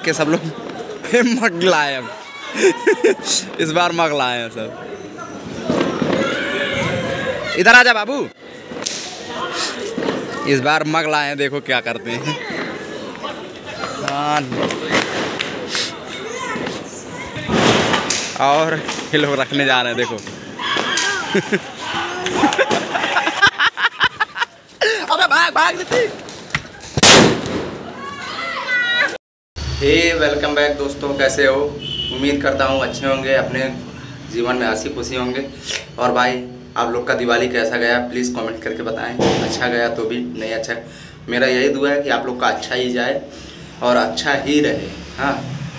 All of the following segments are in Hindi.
के सब लोग मग लाए हम इस बार मग लाए हैं सब। इधर आजा बाबू, इस बार मग लाए हैं, देखो क्या करते हैं। और ये लोग रखने जा रहे हैं, देखो अबे भाग भाग देती। हे वेलकम बैक दोस्तों, कैसे हो? उम्मीद करता हूँ अच्छे होंगे, अपने जीवन में हंसी खुशी होंगे। और भाई आप लोग का दिवाली कैसा गया प्लीज़ कमेंट करके बताएं। अच्छा गया तो भी, नहीं अच्छा, मेरा यही दुआ है कि आप लोग का अच्छा ही जाए और अच्छा ही रहे। हाँ,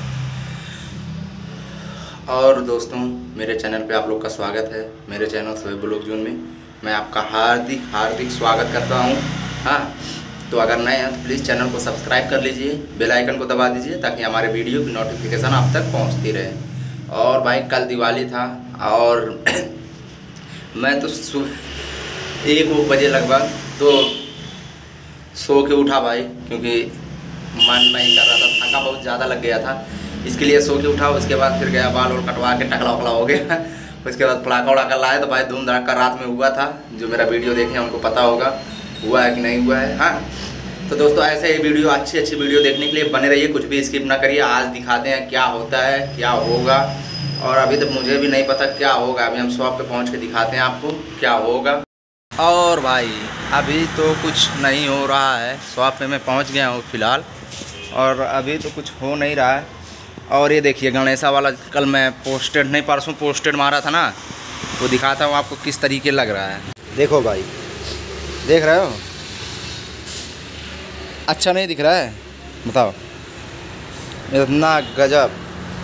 और दोस्तों मेरे चैनल पे आप लोग का स्वागत है। मेरे चैनल सोहेब ब्लॉग जोन में मैं आपका हार्दिक हार्दिक स्वागत करता हूँ। हाँ, तो अगर नए हैं तो प्लीज़ चैनल को सब्सक्राइब कर लीजिए, बेल आइकन को दबा दीजिए ताकि हमारे वीडियो की नोटिफिकेशन आप तक पहुँचती रहे। और भाई कल दिवाली था और मैं तो 1 बजे लगभग तो सो के उठा भाई, क्योंकि मन नहीं कर रहा था, थका बहुत ज़्यादा लग गया था, इसके लिए सो के उठा। उसके बाद फिर गया बाल और कटवा के टकला वकला हो गया उसके बाद पटाखा वड़ाका लाए तो भाई धूम धड़ाका रात में हुआ था। जो मेरा वीडियो देखे हैं उनको पता होगा हुआ है कि नहीं हुआ है। हाँ, तो दोस्तों ऐसे ही वीडियो अच्छी वीडियो देखने के लिए बने रहिए, कुछ भी स्किप ना करिए। आज दिखाते हैं क्या होता है क्या होगा, और अभी तक मुझे भी नहीं पता क्या होगा। अभी हम शॉप पे पहुंच के दिखाते हैं आपको क्या होगा। और भाई अभी तो कुछ नहीं हो रहा है, शॉप पे मैं पहुंच गया हूँ फ़िलहाल, और अभी तो कुछ हो नहीं रहा है। और ये देखिए गणेशा वाला कल मैं पोस्टेड नहीं परसों पोस्टेड मारा था ना, वो दिखाता हूँ आपको किस तरीके लग रहा है। देखो भाई, देख रहे हो? अच्छा नहीं दिख रहा है? बताओ, इतना गजब।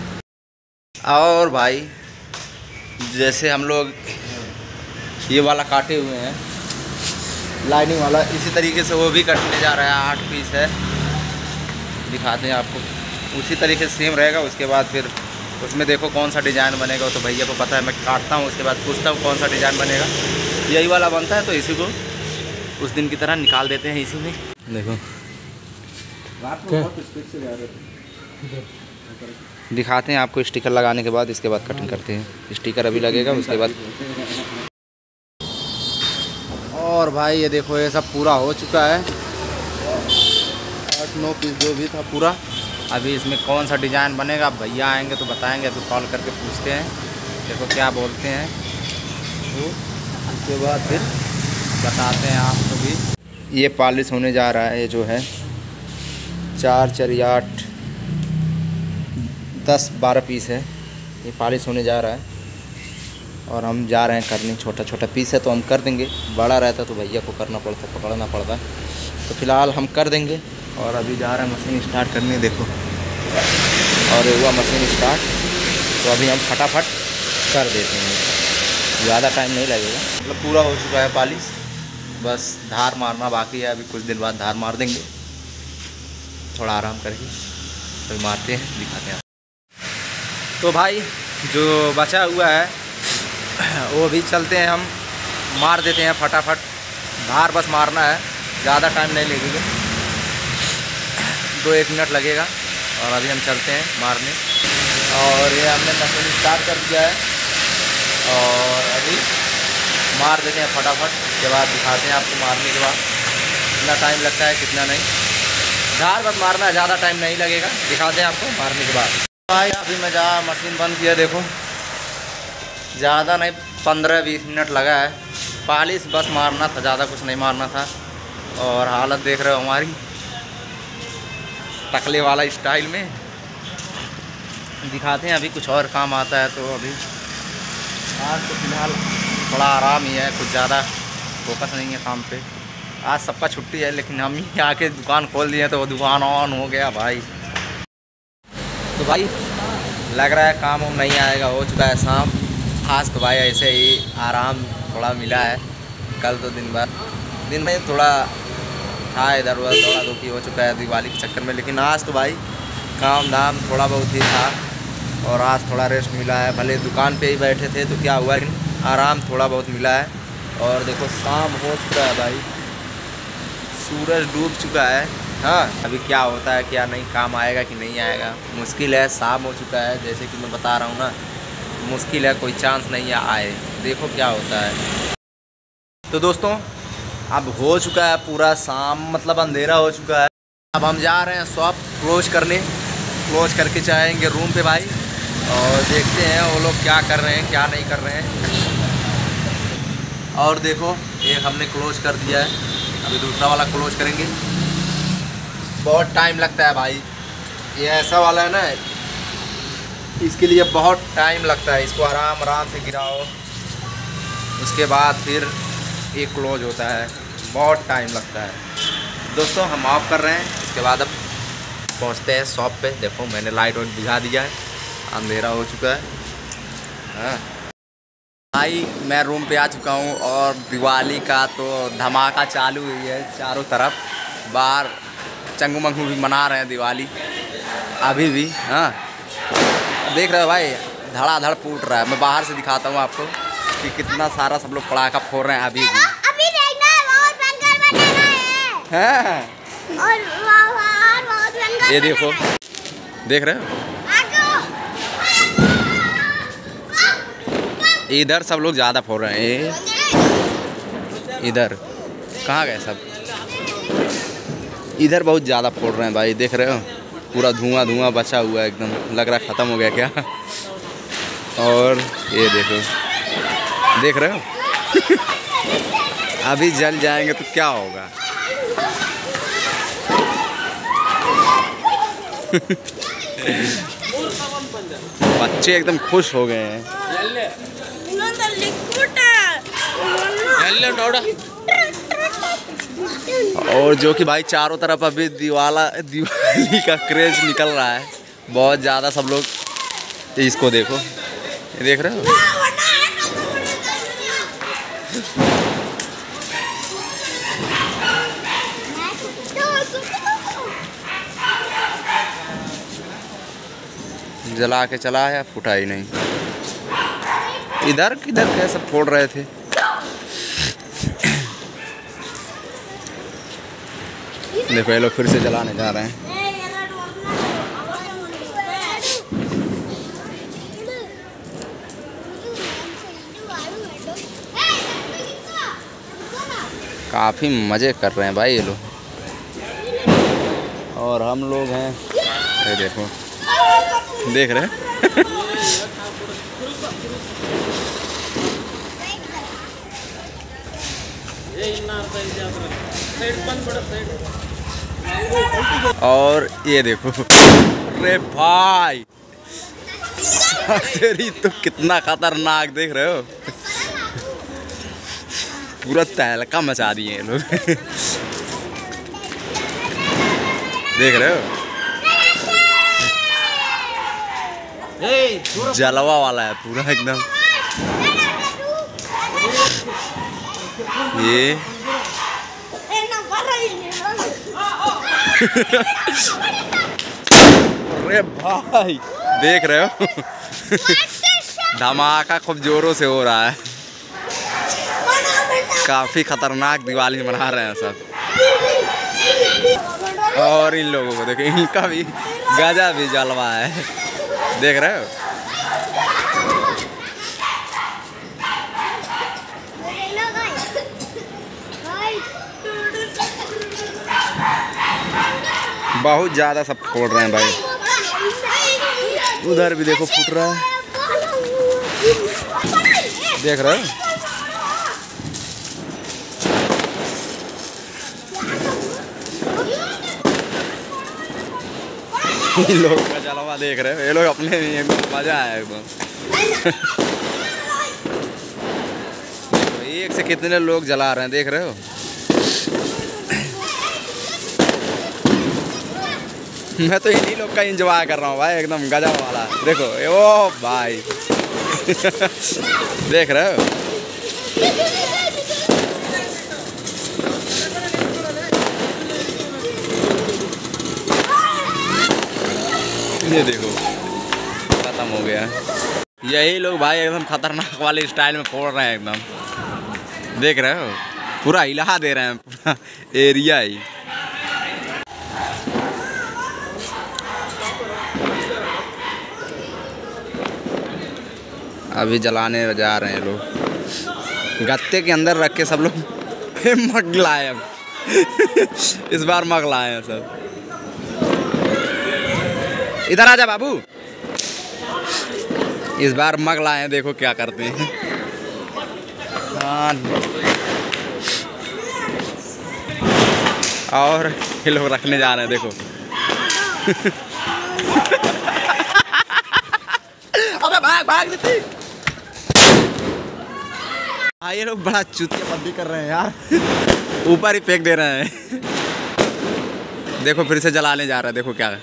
और भाई जैसे हम लोग ये वाला काटे हुए हैं लाइनिंग वाला, इसी तरीके से वो भी कटने जा रहा है। 8 पीस है, दिखाते हैं आपको। उसी तरीके से सेम रहेगा। उसके बाद फिर उसमें देखो कौन सा डिज़ाइन बनेगा, तो भैया को पता है। मैं काटता हूँ, उसके बाद पूछता हूँ कौन सा डिज़ाइन बनेगा। यही वाला बनता है तो इसी को उस दिन की तरह निकाल देते हैं इसी में। देखो दिखाते हैं आपको स्टिकर लगाने के बाद, इसके बाद कटिंग करते हैं। स्टिकर अभी लगेगा उसके बाद। और भाई ये देखो ये सब पूरा हो चुका है, 8-9 पीस जो भी था पूरा। अभी इसमें कौन सा डिज़ाइन बनेगा भैया आएंगे तो बताएंगे, अभी कॉल करके पूछते हैं, देखो क्या बोलते हैं, तो उसके बाद फिर बताते हैं आपको भी। ये पॉलिश होने जा रहा है, ये जो है 4, 4, 8, 10, 12 पीस है, ये पॉलिश होने जा रहा है। और हम जा रहे हैं करने। छोटा छोटा पीस है तो हम कर देंगे, बड़ा रहता तो भैया को करना पड़ता, पकड़ना पड़ता। तो फिलहाल हम कर देंगे। और अभी जा रहे हैं मशीन स्टार्ट करने, देखो। और ये हुआ मशीन स्टार्ट, तो अभी हम फटाफट कर देते हैं, ज़्यादा टाइम नहीं लगेगा। मतलब पूरा हो चुका है पॉलिश, बस धार मारना बाकी है। अभी कुछ दिन बाद धार मार देंगे, थोड़ा आराम करके तो मारते हैं, दिखाते हैं। तो भाई जो बचा हुआ है वो भी चलते हैं, हम मार देते हैं फटाफट। धार बस मारना है, ज़्यादा टाइम नहीं लगेगा, 2-1 मिनट लगेगा। और अभी हम चलते हैं मारने। और ये हमने मशीन स्टार्ट कर दिया है और अभी मार देते हैं फटाफट। उसके बाद दिखाते हैं आपको मारने के बाद कितना टाइम लगता है कितना नहीं। धार बस मारना है, ज़्यादा टाइम नहीं लगेगा, दिखाते हैं आपको मारने के बाद। भाई अभी मैं जहाँ मशीन बंद किया, देखो ज़्यादा नहीं 15-20 मिनट लगा है। पॉलिश बस मारना था, ज़्यादा कुछ नहीं मारना था। और हालत देख रहे हो हमारी, टकले वाला स्टाइल में। दिखाते हैं अभी कुछ और काम आता है। तो अभी आज तो फिलहाल थोड़ा आराम ही है, कुछ ज़्यादा फोकस नहीं है काम पे। आज सबका छुट्टी है, लेकिन हम ही आके दुकान खोल दिए तो वो दुकान ऑन हो गया भाई। तो भाई लग रहा है काम हम नहीं आएगा, हो चुका है शाम। आज तो भाई ऐसे ही आराम थोड़ा मिला है। कल तो दिन में थोड़ा था इधर उधर दौड़ा धोपी हो चुका है दिवाली के चक्कर में, लेकिन आज तो भाई काम धाम थोड़ा बहुत ही था और आज थोड़ा रेस्ट मिला है। भले दुकान पे ही बैठे थे तो क्या हुआ, लेकिन आराम थोड़ा बहुत मिला है। और देखो शाम हो चुका है भाई, सूरज डूब चुका है हाँ अभी क्या होता है क्या नहीं, काम आएगा कि नहीं आएगा, मुश्किल है। शाम हो चुका है जैसे कि मैं बता रहा हूँ ना, मुश्किल है, कोई चांस नहीं है आए, देखो क्या होता है। तो दोस्तों अब हो चुका है पूरा शाम, मतलब अंधेरा हो चुका है। अब हम जा रहे हैं शॉप क्लोज करने, क्लोज करके जाएंगे रूम पे भाई, और देखते हैं वो लोग क्या कर रहे हैं क्या नहीं कर रहे हैं। और देखो एक हमने क्लोज कर दिया है, अभी दूसरा वाला क्लोज करेंगे। बहुत टाइम लगता है भाई, ये ऐसा वाला है ना, इसके लिए बहुत टाइम लगता है, इसको आराम आराम से गिराओ, उसके बाद फिर ये क्लोज होता है, बहुत टाइम लगता है। दोस्तों हम ऑफ कर रहे हैं, इसके बाद अब पहुंचते हैं शॉप पे। देखो मैंने लाइट वाइट बुझा दिया है, अंधेरा हो चुका है। हाँ भाई मैं रूम पे आ चुका हूँ और दिवाली का तो धमाका चालू हुई है चारों तरफ, बाहर चंगू मंगू भी मना रहे हैं दिवाली अभी भी। हाँ देख रहे हो भाई धड़ाधड़ फूट रहा है, मैं बाहर से दिखाता हूँ आपको कि कितना सारा सब लोग पटाखा फोड़ रहे हैं अभी भी। हाँ और ये देखो, देख रहे हो इधर सब लोग ज़्यादा फोड़ रहे हैं, इधर कहाँ गए सब, इधर बहुत ज़्यादा फोड़ रहे हैं भाई, देख रहे हो पूरा धुआं धुआं बचा हुआ है, एकदम लग रहा ख़त्म हो गया क्या। और ये देखो, देख रहे हो अभी जल जाएंगे तो क्या होगा। बच्चे एकदम खुश हो गए हैं। और जो कि भाई चारों तरफ अभी दिवाली का क्रेज निकल रहा है बहुत ज़्यादा, सब लोग इसको देखो, ये देख रहे हो। जला के चला है, फूटा ही नहीं। इधर किधर के सब फोड़ रहे थे। देखो ये लोग फिर से जलाने जा रहे हैं। काफ़ी मज़े कर रहे हैं भाई ये लोग, और हम लोग हैं ये देखो, देख रहे हैं। और ये देखो, अरे भाई तेरी तो कितना खतरनाक, देख रहे हो पूरा तहलका मचा दिए ये लोग। देख रहे हो जलवा वाला है पूरा एकदम। ये अरे भाई देख रहे हो धमाका खूब जोरों से हो रहा है, काफी खतरनाक दिवाली मना रहे हैं सब। और इन लोगों को देखो, इनका भी गजा भी जलवा है, देख रहे हो। बहुत ज़्यादा सब फोड़ रहे हैं भाई, उधर भी देखो फूट रहा है, देख रहे हो। ये लोग का जलवा देख रहे हो, ये लोग अपने में एकदम मजा है एकदम। एक से कितने लोग जला रहे हैं, देख रहे हो। मैं तो इन्हीं लोग का एंजॉय कर रहा हूँ भाई, एकदम गजब वाला। देखो ओ भाई देख रहे हो। ये देखो खत्म हो गया। यही लोग भाई एकदम खतरनाक वाले स्टाइल में फोड़ रहे हैं एकदम, देख रहे हो पूरा हिला दे रहे हैं पूरा एरिया ही। अभी जलाने जा रहे हैं लोग, गत्ते के अंदर रख के सब लोग मग लाए अब इस बार मग लाए हैं सब। इधर आ जा बाबू, इस बार मग लाए हैं, देखो क्या करते हैं। और ये लोग रखने जा रहे हैं, देखो अबे भाग भाग देती। हाँ ये लोग बड़ा चूतिया बंदी कर रहे हैं यार, ऊपर ही फेंक दे रहे हैं। देखो फिर से जलाने जा रहा है, देखो क्या है।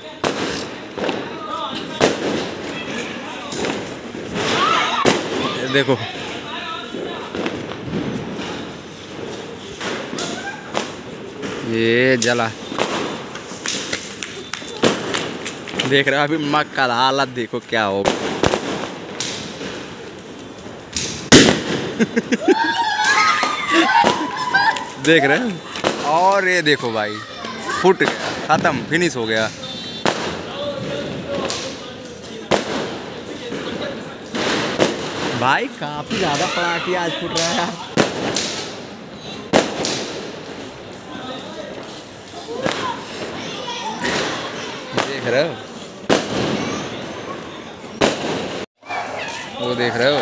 देखो ये जला, देख रहे हो अभी मग का हालत देखो क्या हो। देख रहे हो, और ये देखो भाई फुट गया, खत्म, फिनिश हो गया। भाई काफी ज्यादा पटाखे आज फुट रहा है यार। देख रहे हो, वो देख रहे हो।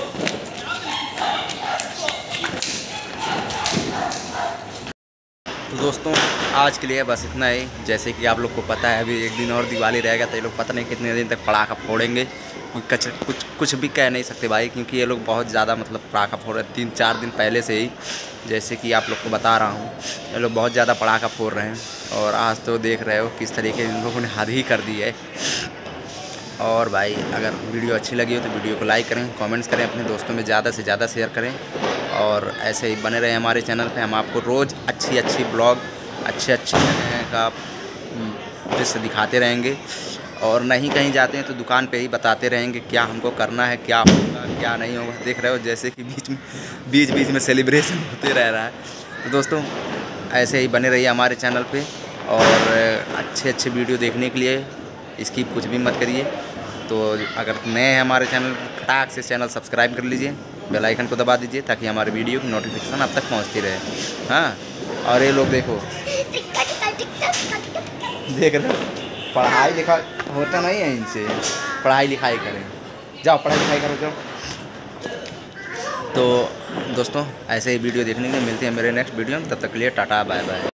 तो दोस्तों आज के लिए बस इतना ही। जैसे कि आप लोग को पता है अभी एक दिन और दिवाली रहेगा, तो ये लोग पता नहीं कितने दिन तक पटाखा फोड़ेंगे। कुछ भी कह नहीं सकते भाई, क्योंकि ये लोग बहुत ज़्यादा मतलब पटाखा फोड़ रहे हैं 3-4 दिन पहले से ही। जैसे कि आप लोग को बता रहा हूँ, ये लोग बहुत ज़्यादा पटाखा फोड़ रहे हैं। और आज तो देख रहे हो किस तरीके इन लोगों ने हद ही कर दी है। और भाई अगर वीडियो अच्छी लगी हो तो वीडियो को लाइक करें, कमेंट्स करें, अपने दोस्तों में ज़्यादा से ज़्यादा शेयर करें। और ऐसे ही बने रहें हमारे चैनल पे। हम आपको रोज़ अच्छी ब्लॉग, अच्छे का दृश्य दिखाते रहेंगे। और नहीं कहीं जाते हैं तो दुकान पे ही बताते रहेंगे क्या हमको करना है, क्या होगा क्या नहीं होगा। देख रहे हो जैसे कि बीच में सेलिब्रेशन होते रह रहा है। तो दोस्तों ऐसे ही बने रहिए हमारे चैनल पे, और अच्छे वीडियो देखने के लिए स्किप कुछ भी मत करिए। तो अगर नए हैं हमारे चैनल, फटाक से चैनल सब्सक्राइब कर लीजिए, बेल आइकन को दबा दीजिए, ताकि हमारे वीडियो की नोटिफिकेशन आप तक पहुंचती रहे। हाँ, और ये लोग देखो, देख रहे हो पढ़ाई लिखाई होता नहीं है इनसे, पढ़ाई लिखाई करें, जाओ पढ़ाई लिखाई करो जाओ। तो दोस्तों ऐसे ही वीडियो देखने के लिए मिलते हैं मेरे नेक्स्ट वीडियो में। तब तक के लिए टाटा बाय बाय।